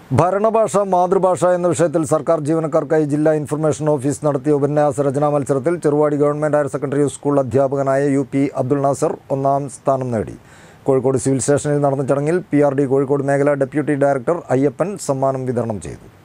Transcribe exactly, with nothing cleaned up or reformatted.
ഭരണഭാഷ മാതൃഭാഷ എന്ന വിഷയത്തിൽ സർക്കാർ ജീവനക്കാർക്കായി ജില്ലാ ഇൻഫർമേഷൻ ഓഫീസ് നടത്തിയ ഉപന്യാസ രചനാ മത്സരത്തിൽ Cheruvadi government higher secondary school അധ്യാപകനായ യു പി അബ്ദുൾ നാസർ ഒന്നാം സ്ഥാനം നേടി. കോഴിക്കോട് സിവിൽ സ്റ്റേഷനിൽ നടന്ന ചടങ്ങിൽ പി ആർ ഡി കോഴിക്കോട് മേഖല ഡെപ്യൂട്ടി ഡയറക്ടർ അയ്യപ്പൻ സമ്മാനം വിതരണം ചെയ്തു.